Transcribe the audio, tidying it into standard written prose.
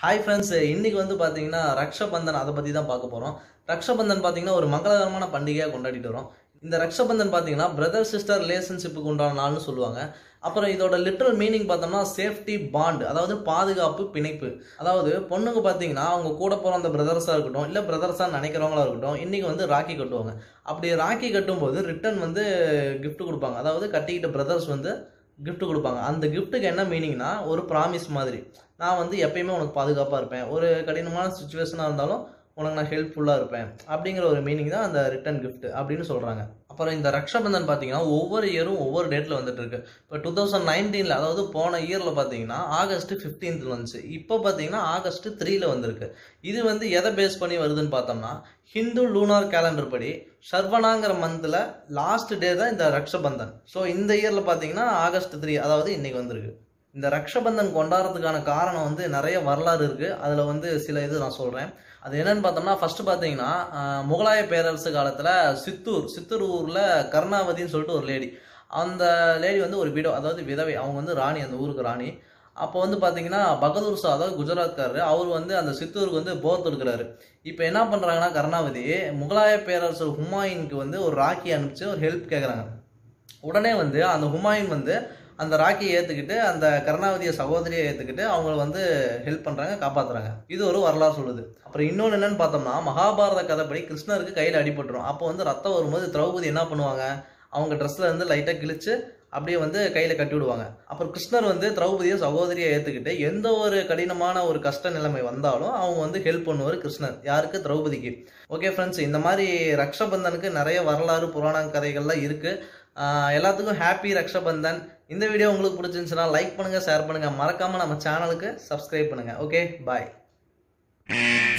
Hi friends, இன்னைக்கு வந்து பார்த்தீங்கன்னா ரக்ஷபந்தன் அதை பற்றி தான் பார்க்க போகிறோம். ரக்ஷபந்தன் பார்த்தீங்கன்னா ஒரு மங்களகரமான பண்டிகையாக கொண்டாடிட்டு வரோம். இந்த ரக்ஷபந்தன் பார்த்தீங்கன்னா பிரதர் சிஸ்டர் ரிலேஷன்ஷிப்புக்கு உண்டான நாள்னு சொல்லுவாங்க. அப்புறம் இதோட லிட்டரல் மீனிங் பார்த்தோம்னா சேஃப்டி பாண்ட், அதாவது பாதுகாப்பு பிணைப்பு. அதாவது பொண்ணுங்க பார்த்தீங்கன்னா அவங்க கூட போகிற அந்த பிரதர்ஸாக இருக்கட்டும், இல்லை பிரதர்ஸாக நினைக்கிறவங்களா இருக்கட்டும், இன்றைக்கி வந்து ராக்கி கட்டுவாங்க. அப்படி ராக்கி கட்டும்போது ரிட்டன் வந்து கிஃப்ட் கொடுப்பாங்க. அதாவது கட்டிக்கிட்ட பிரதர்ஸ் வந்து கிஃப்ட் கொடுப்பாங்க. அந்த கிஃப்ட்டுக்கு என்ன மீனிங்னா ஒரு ப்ராமிஸ் மாதிரி. நான் வந்து எப்பயுமே உனக்கு பாதுகாப்பாக இருப்பேன், ஒரு கடினமான சுச்சுவேஷனாக இருந்தாலும் உனக்கு நான் ஹெல்ப்ஃபுல்லாக இருப்பேன் அப்படிங்கிற ஒரு மீனிங் தான் அந்த ரிட்டன் கிஃப்ட் அப்படின்னு சொல்கிறாங்க. அப்புறம் இந்த ரக்ஷாபந்தன் பார்த்தீங்கன்னா ஒவ்வொரு இயரும் ஒவ்வொரு டேட்டில் வந்துட்டு இருக்கு. இப்போ 2019 அதாவது போன இயரில் பார்த்தீங்கன்னா ஆகஸ்ட் 15 வந்துச்சு. இப்போ பார்த்தீங்கன்னா ஆகஸ்ட் 3 வந்திருக்கு. இது வந்து எதை பேஸ் பண்ணி வருதுன்னு பார்த்தோம்னா ஹிந்து லூனார் கேலண்டர் படி ஷர்வனாங்கிற மந்தில் லாஸ்ட் டே தான் இந்த ரக்ஷபந்தன். ஸோ இந்த இயரில் பார்த்தீங்கன்னா ஆகஸ்ட் 3, அதாவது இன்னைக்கு வந்திருக்கு. இந்த ரக்ஷபந்தன் கொண்டாடுறதுக்கான காரணம் வந்து நிறைய வரலாறு இருக்குது. அதில் வந்து சில இது நான் சொல்கிறேன். அது என்னன்னு பார்த்தோம்னா ஃபர்ஸ்ட் பார்த்தீங்கன்னா முகலாய பேரரசு காலத்தில் சித்தூர் ஊரில் கர்ணாவதின்னு சொல்லிட்டு ஒரு லேடி. அந்த லேடி வந்து ஒரு விடோ, அதாவது விதவை. அவங்க வந்து ராணி, அந்த ஊருக்கு ராணி. அப்போ வந்து பார்த்தீங்கன்னா பகதூர் ஷா, அதாவது குஜராத்காரரு, அவர் வந்து அந்த சித்தூருக்கு வந்து போர் தொடுக்கிறாரு. இப்போ என்ன பண்ணுறாங்கன்னா கர்ணாவதி முகலாய பேரரசர் ஹுமாயூனுக்கு வந்து ஒரு ராக்கி அனுப்பிச்சு ஒரு ஹெல்ப் கேட்குறாங்க. உடனே வந்து அந்த ஹுமாயூன் வந்து அந்த ராக்கியை ஏற்றுக்கிட்டு அந்த கருணாவதிய சகோதரியை ஏற்றுக்கிட்டு அவங்க வந்து ஹெல்ப் பண்ணுறாங்க, காப்பாற்றுறாங்க. இது ஒரு வரலாறு சொல்லுது. அப்புறம் இன்னொன்று என்னன்னு பார்த்தோம்னா மகாபாரத கதைப்படி கிருஷ்ணருக்கு கையில் அடிபட்டுரும். அப்போ வந்து ரத்தம் வரும்போது திரௌபதி என்ன பண்ணுவாங்க, அவங்க ட்ரெஸ்ஸில் இருந்து லைட்டாக கிழிச்சு அப்படியே வந்து கையில் கட்டி விடுவாங்க. அப்புறம் கிருஷ்ணர் வந்து திரௌபதியை சகோதரியை ஏற்றுக்கிட்டு எந்த ஒரு கடினமான ஒரு கஷ்ட நிலைமை வந்தாலும் அவங்க வந்து ஹெல்ப் பண்ணுவார் கிருஷ்ணர். யாருக்கு? திரௌபதிக்கு. ஓகே ஃப்ரெண்ட்ஸ், இந்த மாதிரி ரக்ஷபந்தனுக்கு நிறைய வரலாறு புராண கதைகள்லாம் இருக்குது. எல்லாத்துக்கும் ஹாப்பி ரக்ஷபந்தன். இந்த வீடியோ உங்களுக்கு பிடிச்சிருந்துச்சுன்னா லைக் பண்ணுங்கள், ஷேர் பண்ணுங்கள், மறக்காமல் நம்ம சேனலுக்கு சப்ஸ்கிரைப் பண்ணுங்கள். ஓகே, பாய்.